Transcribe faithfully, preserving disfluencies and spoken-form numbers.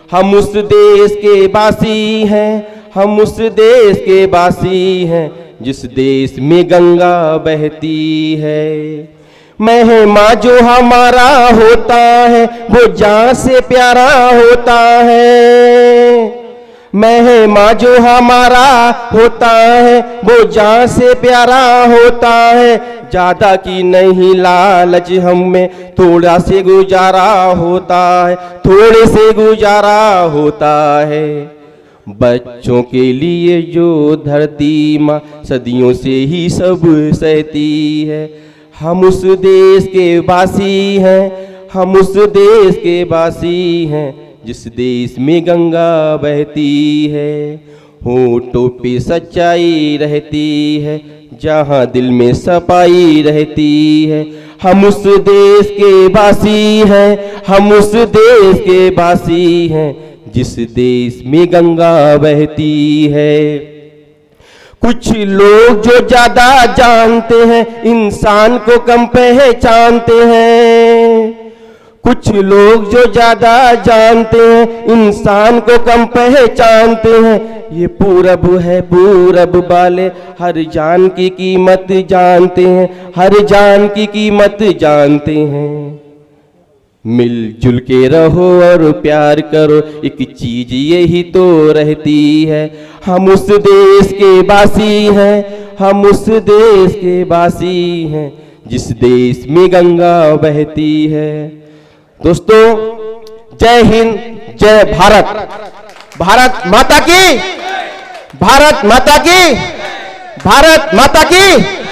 हम उस देश के वासी हैं, हम उस देश के वासी हैं जिस देश में गंगा बहती है। महिमा जो हमारा होता है वो जान से प्यारा होता है। महिमा जो हमारा होता है वो जान से प्यारा होता है। ज्यादा की नहीं लालच हमें, थोड़ा से गुजारा होता है, थोड़े से गुजारा होता है। बच्चों के लिए जो धरती माँ सदियों से ही सब सहती है। हम उस देश के वासी हैं, हम उस देश के वासी हैं जिस देश में गंगा बहती है। होठों पे सच्चाई रहती है, जहाँ दिल में सफाई रहती है। हम उस देश के वासी हैं, हम उस देश के वासी हैं जिस देश में गंगा बहती है। कुछ लोग जो ज्यादा जानते हैं इंसान को कम पहचानते हैं। कुछ लोग जो ज्यादा जानते हैं इंसान को कम पहचानते हैं। ये पूरब है, पूरब वाले हर जान की कीमत जानते हैं, हर जान की कीमत जानते हैं। मिलजुल के रहो और प्यार करो, एक चीज यही तो रहती है। हम उस देश के वासी हैं, हम उस देश के वासी हैं जिस देश में गंगा बहती है। दोस्तों, जय हिंद, जय भारत। भारत माता की, भारत माता की, भारत माता की।